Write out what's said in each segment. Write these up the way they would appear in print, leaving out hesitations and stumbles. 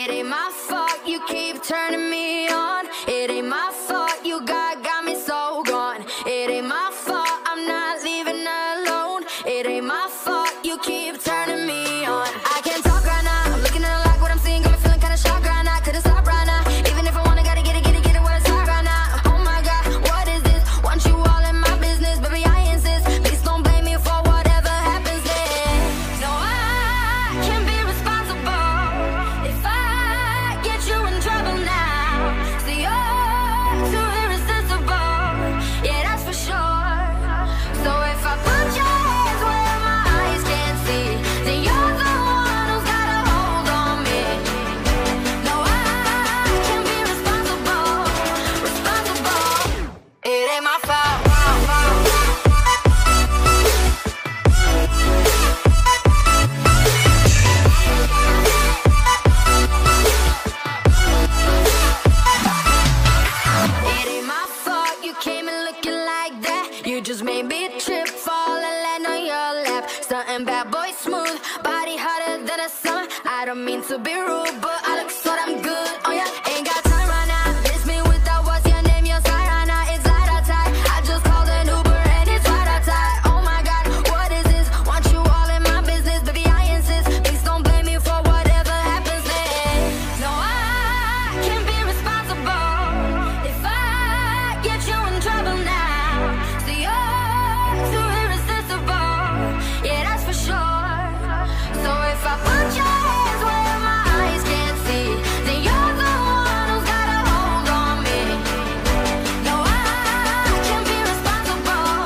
It ain't my fault you keep turning me on. It ain't my fault you got me so gone. It ain't my fault I'm not leaving alone. It ain't my fault you keep turning me on. I can't talk right now, I'm looking at like what I'm seeing, got me feeling kinda shocked right now. Couldn't stop right now, even if I wanna, gotta get it what it's hot right now. Oh my God, what is this? Want you all in my business, baby I insist. Please don't blame me for whatever happens next. No, I can't be responsible if I get you in trouble now. See, you're too irresistible, yeah, that's for sure. So if I put your hands where my eyes can't see, then you're the one who's got a hold on me. No, I can't be responsible. It ain't my fault. It ain't my fault you came in looking like that. You just made me trip, fall and land on your lap. Something bad boy smooth, body hotter than a summer. I don't mean to be rude, but I look so damn good. Oh yeah, ain't got time right now. Miss me without what's your name, your side right now. It's light outside. I just called an Uber and it's right outside. Oh my God, what is this? Want you all in my business, baby I insist. Please don't blame me for whatever happens next. No, I can't be responsible if I get you in trouble now. See, you're too irresistible, yeah, that's for sure. So if I put your hands where my eyes can't see, then you're the one who's got a hold on me. No, I can't be responsible.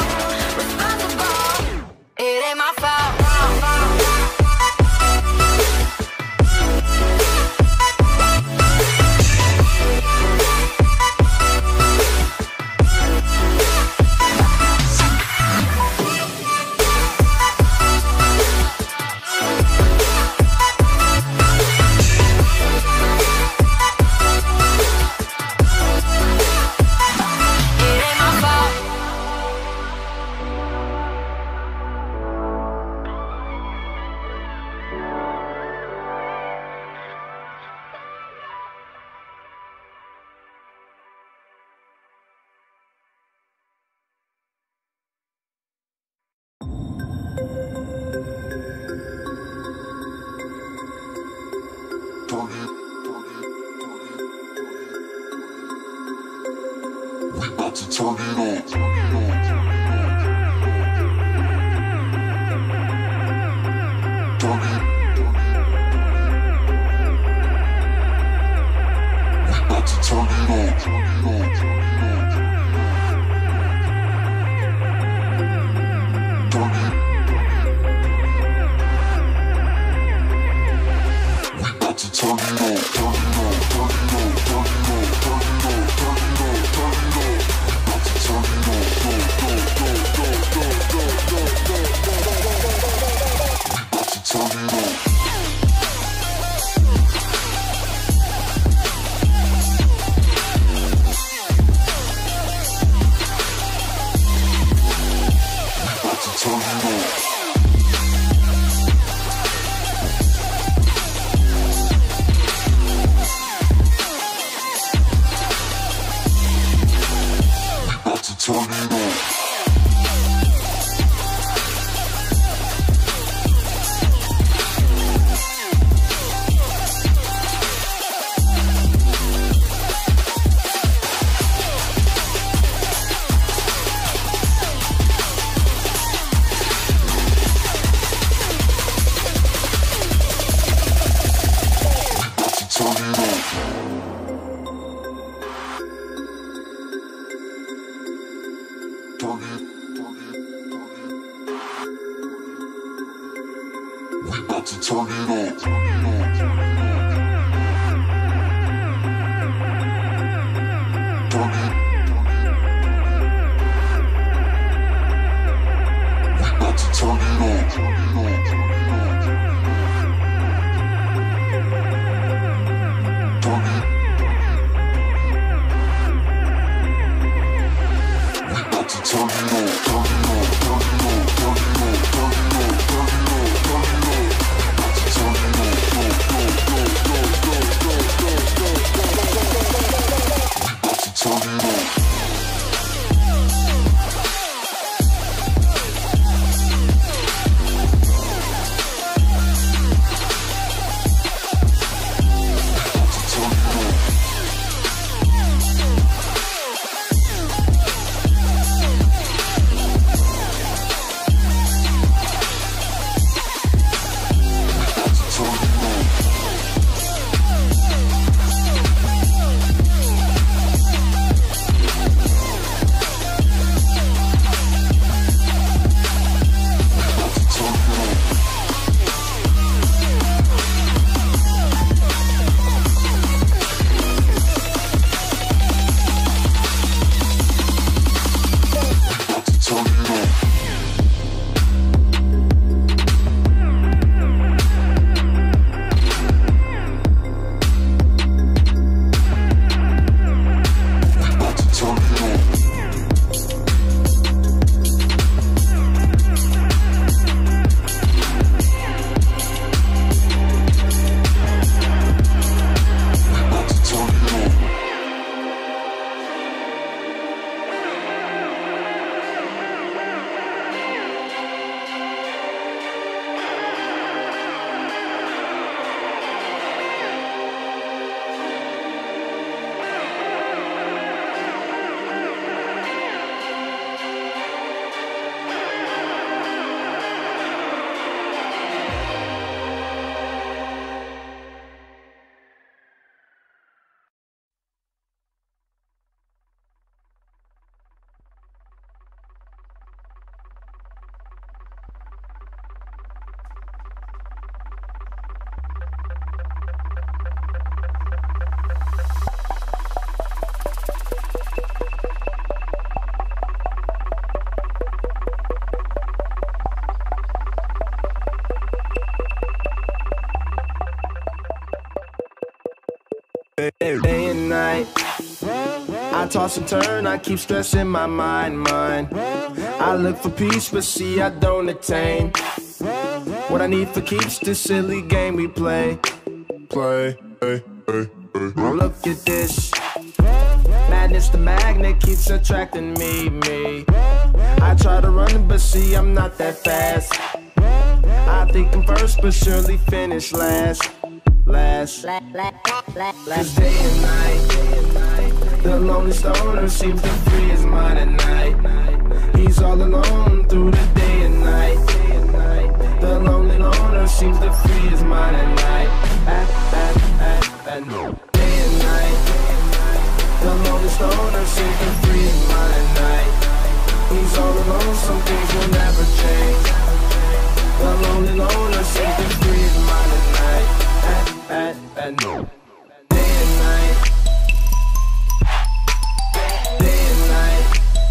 It ain't my fault. It ain't my fault. We about to turn it on. We about to turn it on. Day and night, I toss and turn, I keep stressing my mind. I look for peace, but see I don't attain what I need for keeps this silly game we play. Look at this madness, the magnet keeps attracting me. I try to run, but see I'm not that fast. I think I'm first, but surely finish last. Cause day and night, the lonely stoner seems to free his mind at night. He's all alone through the day and night. The lonely loner seems to free his mind at night. Day and night, the lonely stoner seems to free his mind at night. He's all alone, some things will never change. The lonely loner seems to free his mind at night. No. Day and night. Day and night.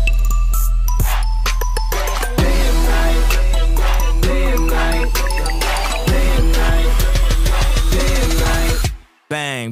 Day and night. Day and night. Day and night. Day and night. Bang.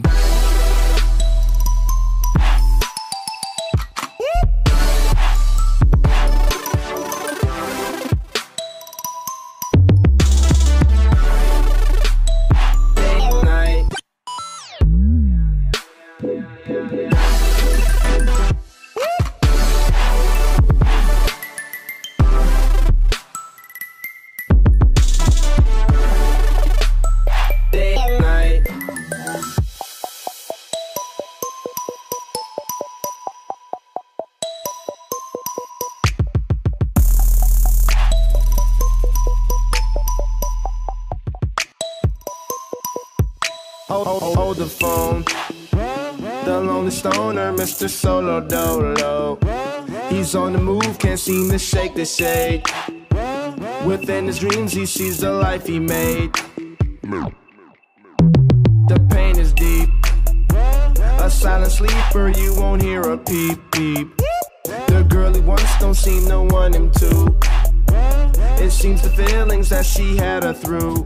Hold the phone. The lonely stoner, Mr. Solo Dolo. He's on the move, can't seem to shake the shade. Within his dreams, he sees the life he made. The pain is deep. A silent sleeper, you won't hear a peep peep. The girl he wants don't seem to want him to. It seems the feelings that she had her through.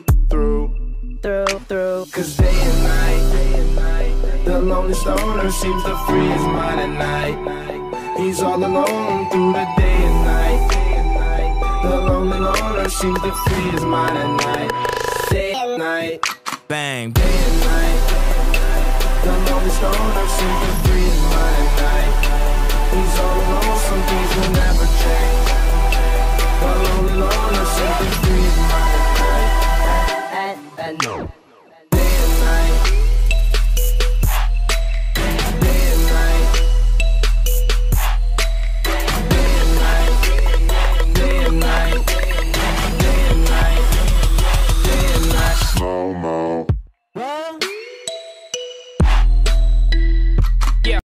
Cause day and night, the lonely stoner seems to free his mind at night. He's all alone through the day and night. The lonely loner seems to free his mind at night. Day and night, bang. Day and night, the lonely stoner seems to free his mind at night. He's all alone, some things will never change.